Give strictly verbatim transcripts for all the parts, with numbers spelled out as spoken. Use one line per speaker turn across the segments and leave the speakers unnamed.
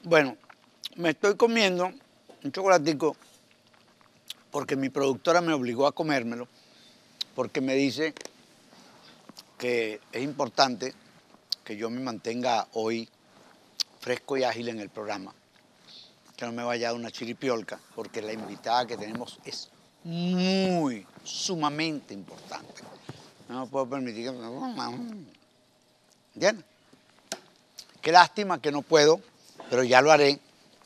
Bueno, me estoy comiendo un chocolatico porque mi productora me obligó a comérmelo, porque me dice que es importante que yo me mantenga hoy fresco y ágil en el programa, que no me vaya a dar una chiripiolca, porque la invitada que tenemos es muy, sumamente importante. No me puedo permitir que... ¿Entiendes? Qué lástima que no puedo, pero ya lo haré,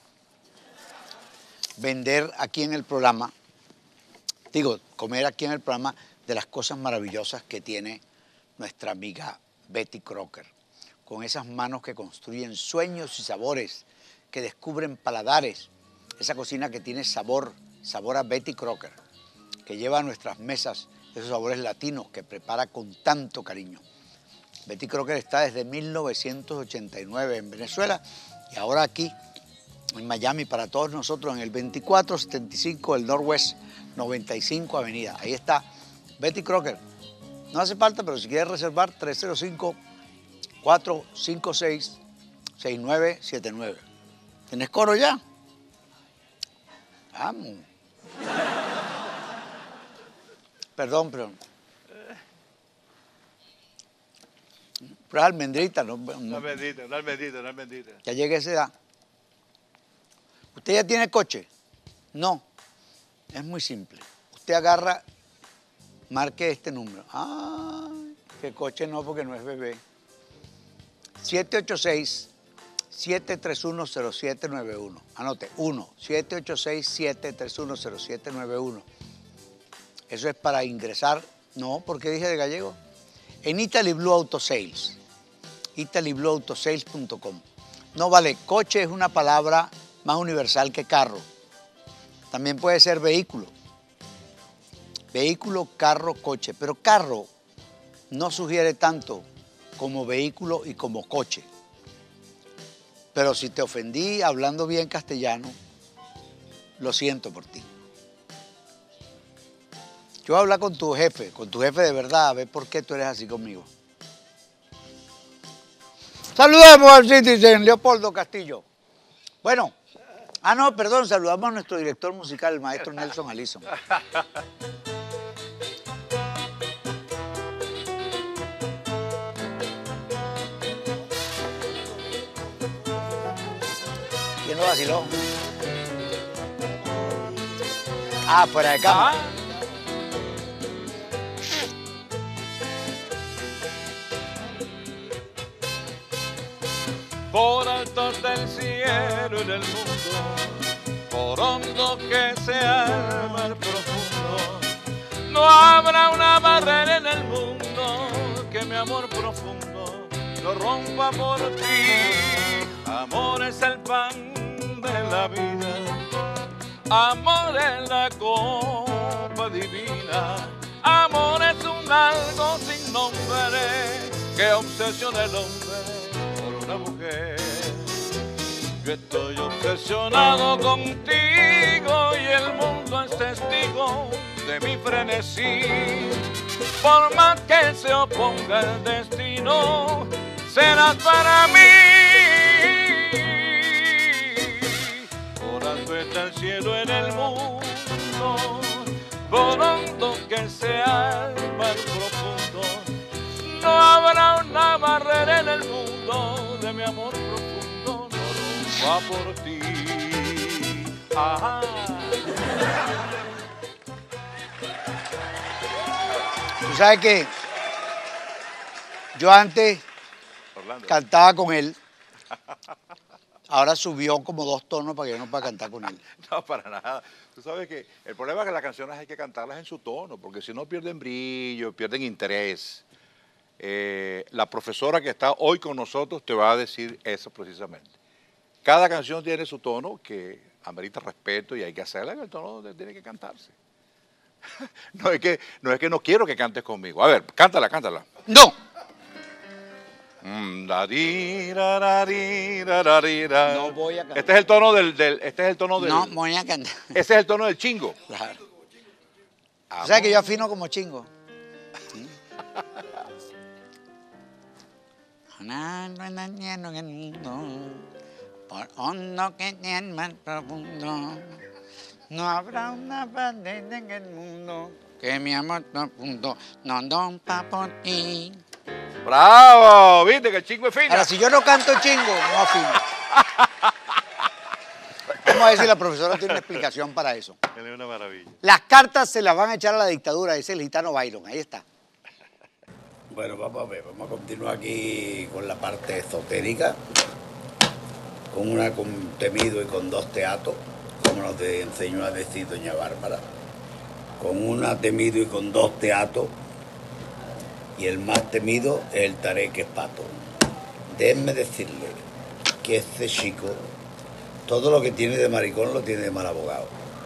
vender aquí en el programa, digo, comer aquí en el programa de las cosas maravillosas que tiene nuestra amiga Betty Crocker, con esas manos que construyen sueños y sabores, que descubren paladares, esa cocina que tiene sabor, sabor a Betty Crocker, que lleva a nuestras mesas esos sabores latinos que prepara con tanto cariño. Betty Crocker está desde mil novecientos ochenta y nueve en Venezuela y ahora aquí en Miami para todos nosotros en el veinticuatro setenta y cinco del Northwest noventa y cinco Avenida. Ahí está Betty Crocker. No hace falta, pero si quieres reservar, tres cero cinco, cuatro cinco seis, seis nueve siete nueve. ¿Tienes coro ya? Vamos. Perdón, pero... Pero almendrita, ¿no?
Una almendrita, una almendrita, una almendrita.
Ya llegué a esa edad. ¿Usted ya tiene coche? No. Es muy simple. Usted agarra, marque este número. Ay, que coche no, porque no es bebé. siete ocho seis, siete tres uno, cero siete nueve uno. Anote, uno, siete ocho seis, siete tres uno, cero siete nueve uno. Eso es para ingresar. No, ¿por qué dije de gallego? En Italy Blue Auto Sales. italy blue auto sales punto com. No vale, coche es una palabra más universal que carro. También puede ser vehículo. Vehículo, carro, coche. Pero carro no sugiere tanto como vehículo y como coche. Pero si te ofendí hablando bien castellano, lo siento por ti. Yo voy a hablar con tu jefe, con tu jefe de verdad, a ver por qué tú eres así conmigo. Saludemos al Citizen, Leopoldo Castillo. Bueno, ah no, perdón, saludamos a nuestro director musical, el maestro Nelson Alison. ¿Quién lo vaciló? Ah, fuera de cámara.
Por alto del cielo en el mundo, por hondo que sea el mar profundo, no habrá una barrera en el mundo que mi amor profundo no rompa por ti. Amor es el pan de la vida, amor es la copa divina, amor es un algo sin nombre que obsesiona el hombre por una mujer. Yo estoy obsesionado contigo y el mundo es testigo de mi frenesí. Por más que se oponga el destino, serás para mí. Por alto está el cielo en el mundo, por hondo que sea el mar profundo, no habrá una barrera en el mundo de mi amor profundo, no va por ti. Ajá.
Tú sabes que yo antes
Orlando
cantaba con él, ahora subió como dos tonos para que yo no pueda cantar con él.
No, para nada. Tú sabes que el problema es que las canciones hay que cantarlas en su tono, porque si no pierden brillo, pierden interés. Eh, la profesora que está hoy con nosotros te va a decir eso precisamente. Cada canción tiene su tono que amerita respeto y hay que hacerla en el tono donde tiene que cantarse. No es que no, es que no quiero que cantes conmigo. A ver, cántala, cántala.
No.
Mm, da, di, ra, ra, di, ra, ra, di, ra.
No voy a cantar.
Este es el tono del, del este es el tono del
No voy a cantar.
Ese es el tono del chingo.
Claro. O sea que yo afino como chingo. Por hondo que ni el mar profundo, no habrá una bandera en el mundo que mi amor profundo no dompa por ti.
¡Bravo! ¿Viste que el chingo es fino?
Ahora, si yo no canto chingo, no afino. Vamos a ver si la profesora tiene una explicación para eso.
Es una maravilla.
Las cartas se las van a echar a la dictadura, dice el gitano Byron. Ahí está.
Bueno, vamos a ver, vamos a continuar aquí con la parte esotérica, con una con temido y con dos teatros, como nos enseñó a decir doña Bárbara, con una temido y con dos teatros, y el más temido es el tareque pato. Déjenme decirle que este chico, todo lo que tiene de maricón lo tiene de mal abogado.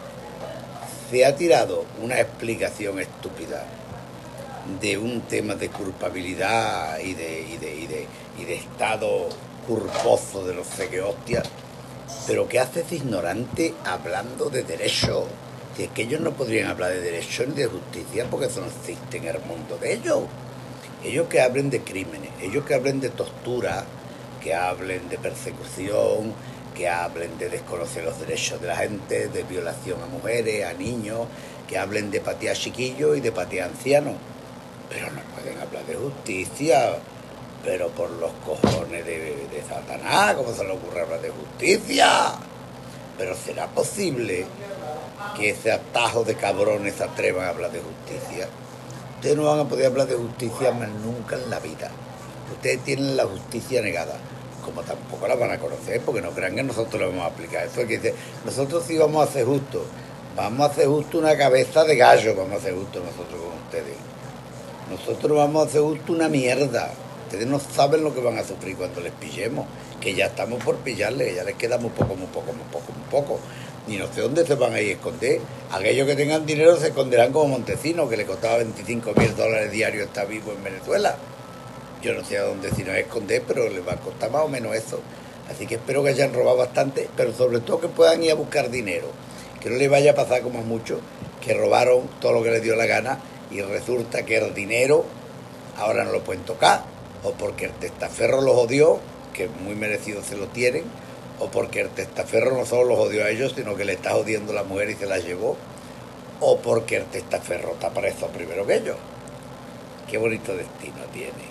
Se ha tirado una explicación estúpida de un tema de culpabilidad y de, y de, y de, y de estado culposo de los sé qué hostias, pero ¿qué hace ese ignorante hablando de derecho? Si es que ellos no podrían hablar de derecho ni de justicia porque eso no existe en el mundo de ellos. Ellos que hablen de crímenes, ellos que hablen de tortura, que hablen de persecución, que hablen de desconocer los derechos de la gente, de violación a mujeres, a niños, que hablen de patear chiquillos y de patear ancianos. Pero no pueden hablar de justicia, pero por los cojones de, de Satanás, ¿cómo se le ocurre hablar de justicia? Pero ¿será posible que ese atajo de cabrones se atrevan a hablar de justicia? Ustedes no van a poder hablar de justicia más nunca en la vida. Ustedes tienen la justicia negada, como tampoco la van a conocer, porque no crean que nosotros le vamos a aplicar. Eso es que dice, nosotros sí vamos a hacer justo, vamos a hacer justo una cabeza de gallo, vamos a hacer justo nosotros con ustedes. Nosotros vamos a hacer justo una mierda. Ustedes no saben lo que van a sufrir cuando les pillemos, que ya estamos por pillarles, que ya les queda muy poco, muy poco, muy poco, muy poco. Ni no sé dónde se van a ir a esconder. Aquellos que tengan dinero se esconderán como Montesinos, que le costaba veinticinco mil dólares diarios estar vivo en Venezuela. Yo no sé a dónde se nos va a esconder, pero les va a costar más o menos eso. Así que espero que hayan robado bastante, pero sobre todo que puedan ir a buscar dinero. Que no les vaya a pasar como a muchos, que robaron todo lo que les dio la gana y resulta que el dinero ahora no lo pueden tocar, o porque el testaferro los odió, que muy merecido se lo tienen, o porque el testaferro no solo los odió a ellos, sino que le está jodiendo a la mujer y se la llevó, o porque el testaferro está preso primero que ellos. Qué bonito destino tiene.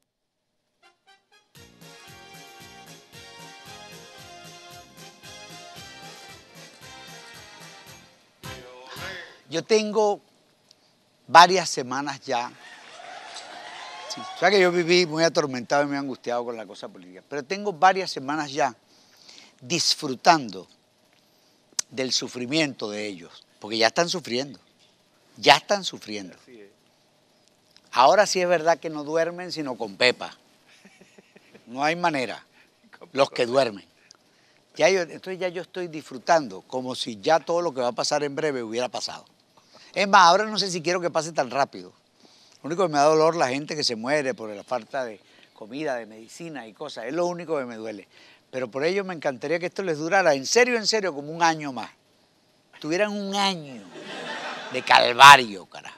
Yo tengo varias semanas ya. Sí, o sea que yo viví muy atormentado y muy angustiado con la cosa política, pero tengo varias semanas ya disfrutando del sufrimiento de ellos, porque ya están sufriendo, ya están sufriendo. Ahora sí es verdad que no duermen sino con pepa, no hay manera, los que duermen. Ya yo, entonces ya yo estoy disfrutando como si ya todo lo que va a pasar en breve hubiera pasado. Es más, ahora no sé si quiero que pase tan rápido. Lo único que me da dolor es la gente que se muere por la falta de comida, de medicina y cosas. Es lo único que me duele. Pero por ello me encantaría que esto les durara, en serio, en serio, como un año más. Tuvieran un año de calvario, carajo.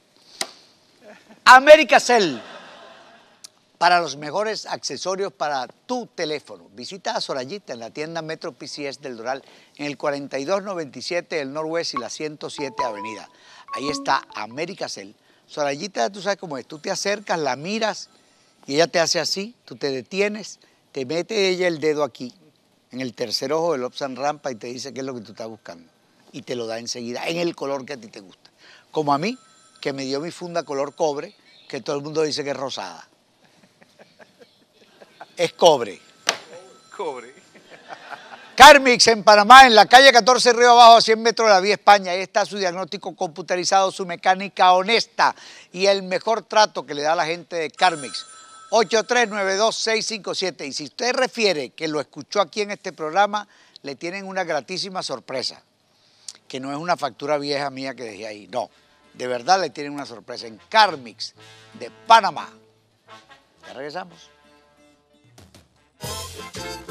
Americacell, para los mejores accesorios para tu teléfono. Visita a Sorayita en la tienda Metro P C S del Doral, en el cuarenta y dos noventa y siete del Norwest y la ciento siete Avenida. Ahí está Americacell. Sorayita, tú sabes cómo es, tú te acercas, la miras y ella te hace así, tú te detienes, te mete ella el dedo aquí, en el tercer ojo del Opsan Rampa y te dice qué es lo que tú estás buscando. Y te lo da enseguida, en el color que a ti te gusta. Como a mí, que me dio mi funda color cobre, que todo el mundo dice que es rosada. Es cobre.
Cobre.
Carmix en Panamá, en la calle catorce Río Abajo, a cien metros de la vía España. Ahí está su diagnóstico computarizado, su mecánica honesta y el mejor trato que le da a la gente de Carmix. ocho tres nueve dos seis cinco siete. Y si usted refiere que lo escuchó aquí en este programa, le tienen una gratísima sorpresa. Que no es una factura vieja mía que dejé ahí. No, de verdad le tienen una sorpresa en Carmix de Panamá. Ya regresamos.